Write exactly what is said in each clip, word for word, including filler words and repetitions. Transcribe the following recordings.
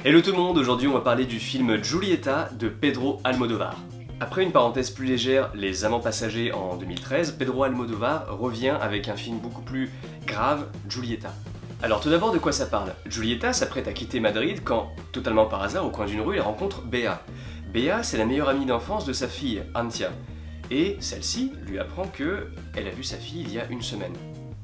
Hello tout le monde, aujourd'hui on va parler du film Julieta de Pedro Almodóvar. Après une parenthèse plus légère, Les Amants Passagers en deux mille treize, Pedro Almodóvar revient avec un film beaucoup plus grave, Julieta. Alors tout d'abord, de quoi ça parle? Julieta s'apprête à quitter Madrid quand, totalement par hasard, au coin d'une rue, elle rencontre Bea. Bea, c'est la meilleure amie d'enfance de sa fille, Antia. Et celle-ci lui apprend que elle a vu sa fille il y a une semaine.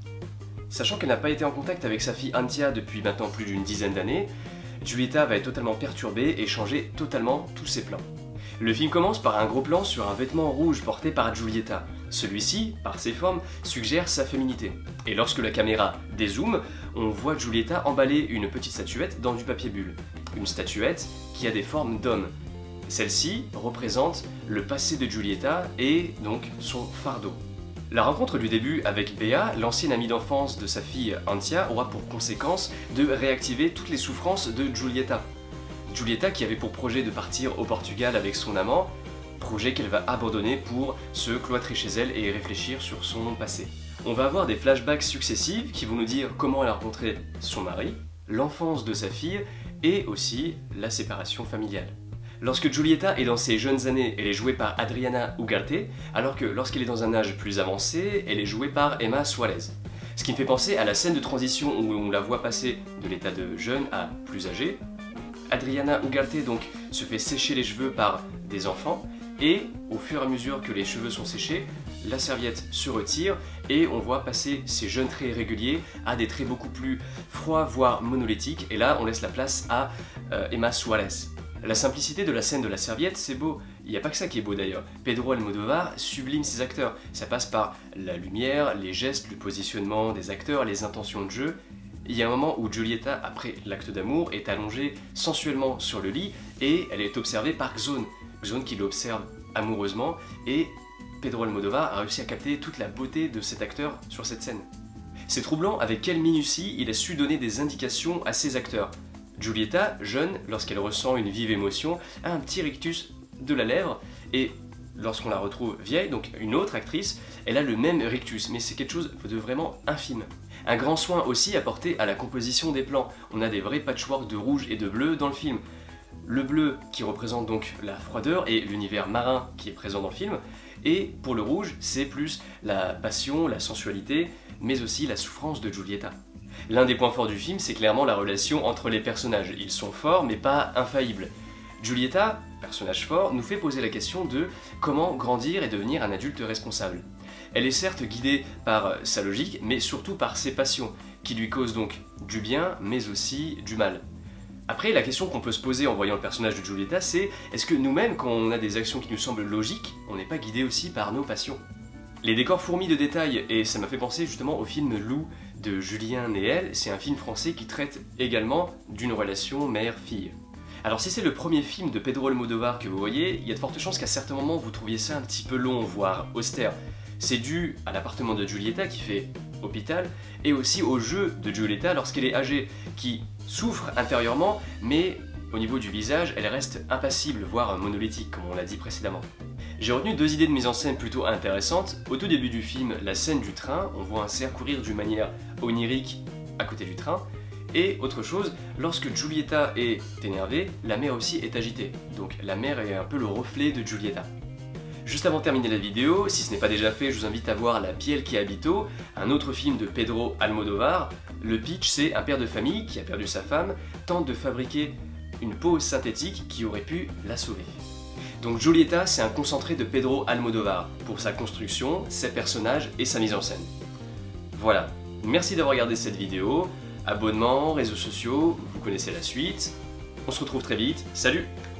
Sachant qu'elle n'a pas été en contact avec sa fille Antia depuis maintenant plus d'une dizaine d'années, Julieta va être totalement perturbée et changer totalement tous ses plans. Le film commence par un gros plan sur un vêtement rouge porté par Julieta. Celui-ci, par ses formes, suggère sa féminité. Et lorsque la caméra dézoome, on voit Julieta emballer une petite statuette dans du papier bulle. Une statuette qui a des formes d'homme. Celle-ci représente le passé de Julieta et donc son fardeau. La rencontre du début avec Bea, l'ancienne amie d'enfance de sa fille Antia, aura pour conséquence de réactiver toutes les souffrances de Julieta. Julieta qui avait pour projet de partir au Portugal avec son amant, projet qu'elle va abandonner pour se cloîtrer chez elle et réfléchir sur son passé. On va avoir des flashbacks successifs qui vont nous dire comment elle a rencontré son mari, l'enfance de sa fille et aussi la séparation familiale. Lorsque Julieta est dans ses jeunes années, elle est jouée par Adriana Ugarte, alors que lorsqu'elle est dans un âge plus avancé, elle est jouée par Emma Suárez. Ce qui me fait penser à la scène de transition où on la voit passer de l'état de jeune à plus âgé. Adriana Ugarte donc se fait sécher les cheveux par des enfants, et au fur et à mesure que les cheveux sont séchés, la serviette se retire et on voit passer ces jeunes traits irréguliers à des traits beaucoup plus froids, voire monolithiques, et là on laisse la place à euh, Emma Suárez. La simplicité de la scène de la serviette, c'est beau. Il n'y a pas que ça qui est beau d'ailleurs. Pedro Almodóvar sublime ses acteurs. Ça passe par la lumière, les gestes, le positionnement des acteurs, les intentions de jeu. Il y a un moment où Julieta, après l'acte d'amour, est allongée sensuellement sur le lit et elle est observée par Xone. Xone qui l'observe amoureusement et Pedro Almodóvar a réussi à capter toute la beauté de cet acteur sur cette scène. C'est troublant avec quelle minutie il a su donner des indications à ses acteurs. Julieta, jeune, lorsqu'elle ressent une vive émotion, a un petit rictus de la lèvre, et lorsqu'on la retrouve vieille, donc une autre actrice, elle a le même rictus, mais c'est quelque chose de vraiment infime. Un grand soin aussi apporté à la composition des plans. On a des vrais patchworks de rouge et de bleu dans le film. Le bleu qui représente donc la froideur et l'univers marin qui est présent dans le film, et pour le rouge, c'est plus la passion, la sensualité, mais aussi la souffrance de Julieta. L'un des points forts du film, c'est clairement la relation entre les personnages. Ils sont forts, mais pas infaillibles. Julieta, personnage fort, nous fait poser la question de comment grandir et devenir un adulte responsable. Elle est certes guidée par sa logique, mais surtout par ses passions, qui lui causent donc du bien, mais aussi du mal. Après, la question qu'on peut se poser en voyant le personnage de Julieta, c'est est-ce que nous-mêmes, quand on a des actions qui nous semblent logiques, on n'est pas guidé aussi par nos passions? Les décors fourmis de détails, et ça m'a fait penser justement au film Lou de Julien Néel, c'est un film français qui traite également d'une relation mère-fille. Alors si c'est le premier film de Pedro Almodóvar que vous voyez, il y a de fortes chances qu'à certains moments vous trouviez ça un petit peu long, voire austère. C'est dû à l'appartement de Julieta qui fait hôpital, et aussi au jeu de Julieta lorsqu'elle est âgée, qui souffre intérieurement, mais au niveau du visage, elle reste impassible, voire monolithique, comme on l'a dit précédemment. J'ai retenu deux idées de mise en scène plutôt intéressantes. Au tout début du film, la scène du train, on voit un cerf courir d'une manière onirique à côté du train. Et autre chose, lorsque Julieta est énervée, la mer aussi est agitée. Donc la mer est un peu le reflet de Julieta. Juste avant de terminer la vidéo, si ce n'est pas déjà fait, je vous invite à voir La Piel qui habito, un autre film de Pedro Almodóvar. Le pitch, c'est un père de famille qui a perdu sa femme, tente de fabriquer une peau synthétique qui aurait pu la sauver. Donc Julieta, c'est un concentré de Pedro Almodóvar pour sa construction, ses personnages et sa mise en scène. Voilà, merci d'avoir regardé cette vidéo, abonnement, réseaux sociaux, vous connaissez la suite. On se retrouve très vite, salut!